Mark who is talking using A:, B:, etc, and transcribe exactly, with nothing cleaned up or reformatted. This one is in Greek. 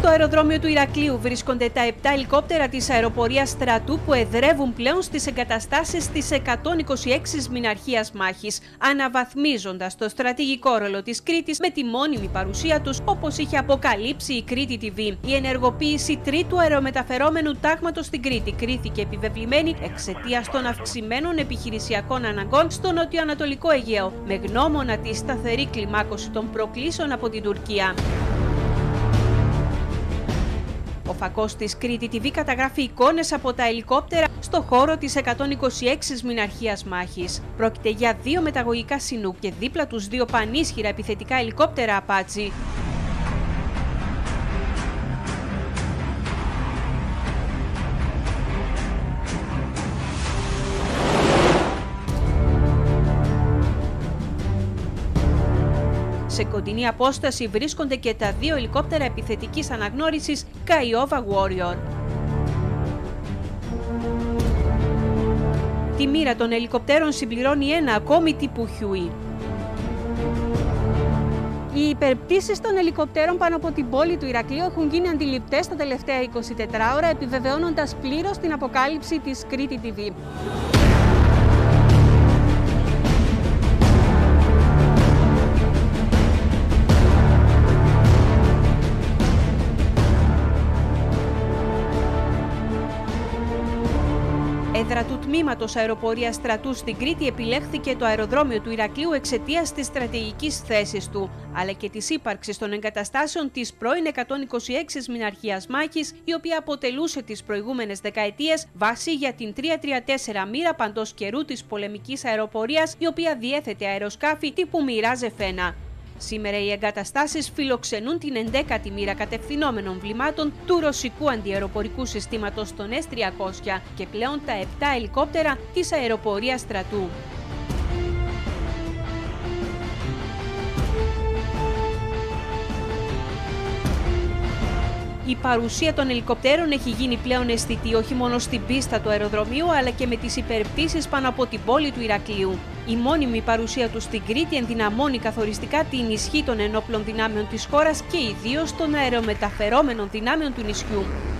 A: Στο αεροδρόμιο του Ηρακλείου βρίσκονται τα επτά ελικόπτερα της αεροπορίας στρατού που εδρεύουν πλέον στις εγκαταστάσεις της εκατόν είκοσι έξι Μηναρχίας Μάχης, αναβαθμίζοντας το στρατηγικό ρόλο της Κρήτης με τη μόνιμη παρουσία τους, όπως είχε αποκαλύψει η Κρήτη τι βι. Η ενεργοποίηση τρίτου αερομεταφερόμενου τάγματος στην Κρήτη κρίθηκε επιβεβλημένη εξαιτίας των αυξημένων επιχειρησιακών αναγκών στο νοτιοανατολικό Αιγαίο, με γνώμονα τη σταθερή κλιμάκωση των προκλήσεων από την Τουρκία. Ο φακός της Κρήτη τι βι καταγράφει εικόνες από τα ελικόπτερα στο χώρο της εκατόν είκοσι έξι Μηναρχίας Μάχης. Πρόκειται για δύο μεταγωγικά Σινούκ και δίπλα τους δύο πανίσχυρα επιθετικά ελικόπτερα Απάτσι. Σε κοντινή απόσταση βρίσκονται και τα δύο ελικόπτερα επιθετικής αναγνώρισης Kiowa Warrior. Τη μοίρα των ελικοπτέρων συμπληρώνει ένα ακόμη τύπου Huey. Οι υπερπτήσεις των ελικοπτέρων πάνω από την πόλη του Ηρακλείου έχουν γίνει αντιληπτές τα τελευταία εικοσιτέσσερις ώρα, επιβεβαιώνοντας πλήρως την αποκάλυψη της Κρήτη τι βι. Έδρα του τμήματος αεροπορίας στρατού στην Κρήτη επιλέχθηκε το αεροδρόμιο του Ηρακλείου εξαιτίας της στρατηγικής θέσης του, αλλά και της ύπαρξης των εγκαταστάσεων της πρώην εκατόν είκοσι έξι Μηναρχίας Μάχης, η οποία αποτελούσε τις προηγούμενες δεκαετίες βάση για την τριακόσια τριάντα τέσσερα μοίρα παντός καιρού της πολεμικής αεροπορίας, η οποία διέθετε αεροσκάφη τύπου Mirage εφ ένα. Σήμερα οι εγκαταστάσεις φιλοξενούν την ενδέκατη μοίρα κατευθυνόμενων βλημάτων του ρωσικού αντιαεροπορικού συστήματος των ες τριακόσια και πλέον τα επτά ελικόπτερα της αεροπορίας στρατού. Η παρουσία των ελικοπτέρων έχει γίνει πλέον αισθητή όχι μόνο στην πίστα του αεροδρομίου, αλλά και με τις υπερπτήσεις πάνω από την πόλη του Ηρακλείου. Η μόνιμη παρουσία του στην Κρήτη ενδυναμώνει καθοριστικά την ισχύ των ενόπλων δυνάμεων της χώρας και ιδίως των αερομεταφερόμενων δυνάμεων του νησιού.